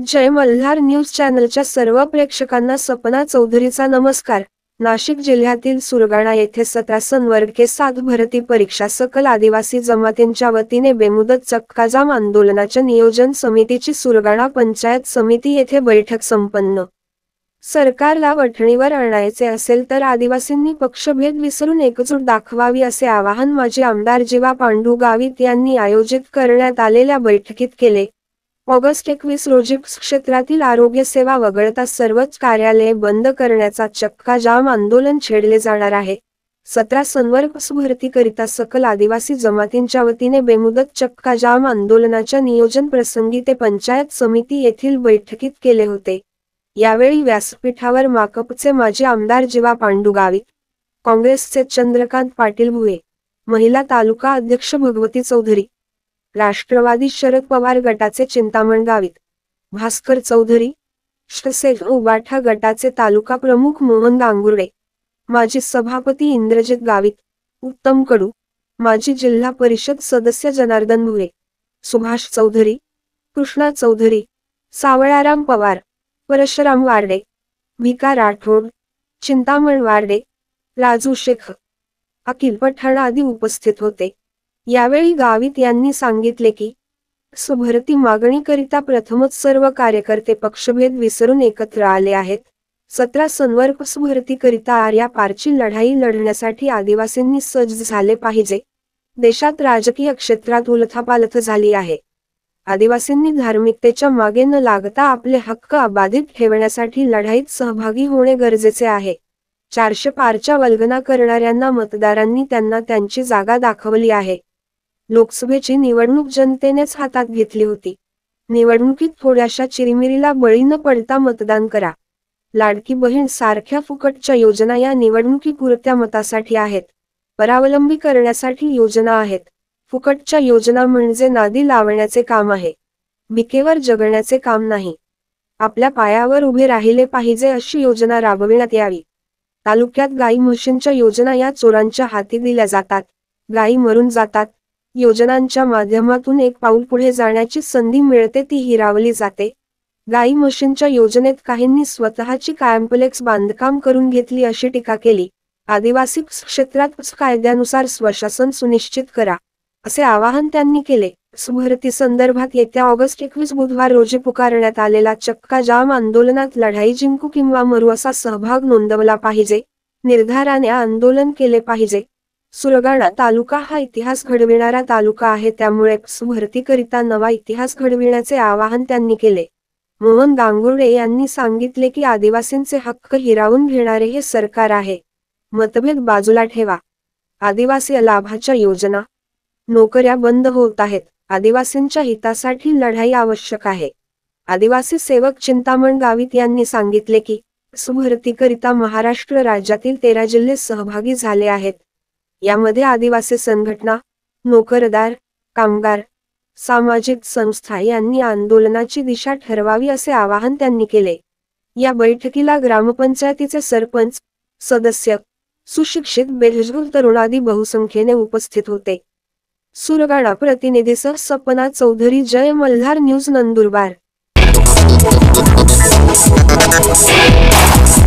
जय Malhar news चॅनलच्या सर्व प्रेक्षकांना सपना चौधरीचा नमस्कार। नाशिक जिल्ह्यातील सुरगाणा येथे 17 संवर्ग के 7 भरती परीक्षा सकल आदिवासी जमातींच्या वतीने बेमुदत चक्काजाम आंदोलनाच्या नियोजन समितीची सुरगाणा पंचायत समिती येथे बैठक संपन्न। सरकारला वठणीवर आणायचे असेल तर आदिवासींनी पक्षभेद विसरून एकजूट दाखवावी असे आवाहन माजी आमदार जीवा पांडू गावित यांनी आयोजित करण्यात आलेल्या बैठकीत केले। ऑगस्ट 21 रोजी क्षेत्रातील आरोग्य सेवा वगळता सर्वच कार्यालये बंद करण्याचा चक्काजाम आंदोलन छेडले जाणार आहे। 17 संवर्ग भरतीकरिता सकल आदिवासी जमातींच्या वतीने बेमुदत चक्काजाम आंदोलनाच्या नियोजन प्रसंगी ते पंचायत समिती येथील बैठकीत केले होते। यावेळी व्यासपीठावर माकपचे माजी आमदार जीवा पांडू गावित, काँग्रेसचे चंद्रकांत पाटील भुवे, महिला तालुका अध्यक्ष भगवती चौधरी, राष्ट्रवादी शरद पवार गटाचे चिंतामण गावित, भास्कर चौधरी, शिवसेना उबाठा गटाचे तालुका प्रमुख मोहन गांगुर्डे, माजी सभापती इंद्रजित गावित, उत्तम कडू, माजी जिल्हा परिषद सदस्य जनार्दन भुवे, सुभाष चौधरी, कृष्णा चौधरी, सावळाराम पवार, परशुराम वार्डे, भिका राठोड, चिंतामण वार्डे, राजू शेख, अखिल पठाण आदी उपस्थित होते। यावेळी गावित यांनी सांगितले की भरती मागणीकरिता प्रथमच सर्व कार्यकर्ते पक्षभेद विसरून एकत्र आले आहेत। 17 संवर्ग भरतीकरिता आर्यापारची लढाई लढण्यासाठी आदिवासींनी सज्ज झाले पाहिजे। देशात राजकीय क्षेत्रात उलथापालथ झाली आहे। आदिवासींनी धार्मिकतेच्या मागे न लागता आपले हक्क अबाधित ठेवण्यासाठी लढाईत सहभागी होणे गरजेचे आहे। 400 पारच्या वल्गना करणाऱ्यांना मतदारांनी त्यांना त्यांची जागा दाखवली आहे। लोकसभेची निवडणूक जनतेनेच हातात घेतली होती। निवडणुकीत थोड्याशा चिरीमिरीला बळी न पडता मतदान करा। लाडकी बहीण सारख्या फुकटच्या योजना या निवडणुकीपुरत्या मतासाठी आहेत, परावलंबी करण्यासाठी योजना आहेत। फुकटच्या योजना म्हणजे नादी लावण्याचे काम आहे, भिकेवर जगण्याचे काम नाही। आपल्या पायावर उभे राहिले पाहिजे अशी योजना राबविण्यात यावी। तालुक्यात गाई म्हशींच्या योजना या चोरांच्या हाती दिल्या जातात, गाई मरून जातात। योजनांच्या माध्यमातून एक पाऊल पुढे जाण्याची संधी मिळते ती हिरावली जाते। गाई म्हशींच्या योजनेत काहींनी स्वतःची कायमप्लेक्स बांधकाम करून घेतली अशी टीका केली। आदिवासी क्षेत्रात कायद्यानुसार स्वशासन सुनिश्चित करा असे आवाहन त्यांनी केले। भरती संदर्भात येत्या ऑगस्ट 21 बुधवार रोजी पुकारण्यात आलेला चक्काजाम आंदोलनात लढाई जिंकू किंवा मरू असा सहभाग नोंदवला पाहिजे, निर्धाराने आंदोलन केले पाहिजे। सुरगाणा तालुका हा इतिहास घडविणारा तालुका आहे, त्यामुळे भरतीकरिता नवा इतिहास घडविण्याचे आवाहन त्यांनी केले। मोहन गांगुर्डे यांनी सांगितले की आदिवासींचे हक्क हिरावून घेणारे हे सरकार आहे। मतभेद बाजूला ठेवा। आदिवासी लाभाच्या योजना, नोकऱ्या बंद होत आहेत। आदिवासींच्या हितासाठी लढाई आवश्यक आहे। आदिवासी सेवक चिंतामण गावित यांनी सांगितले की भरतीकरिता महाराष्ट्र राज्यातील 13 जिल्हे सहभागी झाले आहेत। यामध्ये आदिवासी संघटना, नोकरदार, कामगार, सामाजिक संस्था यांनी आंदोलनाची दिशा ठरवावी असे आवाहन त्यांनी केले। या बैठकीला ग्रामपंचायतीचे सरपंच, सदस्य, सुशिक्षित बेरोजगार तरुण आदी बहुसंख्येने उपस्थित होते। सुरगाणा प्रतिनिधीसह सपना चौधरी, जय मल्हार न्यूज, नंदुरबार।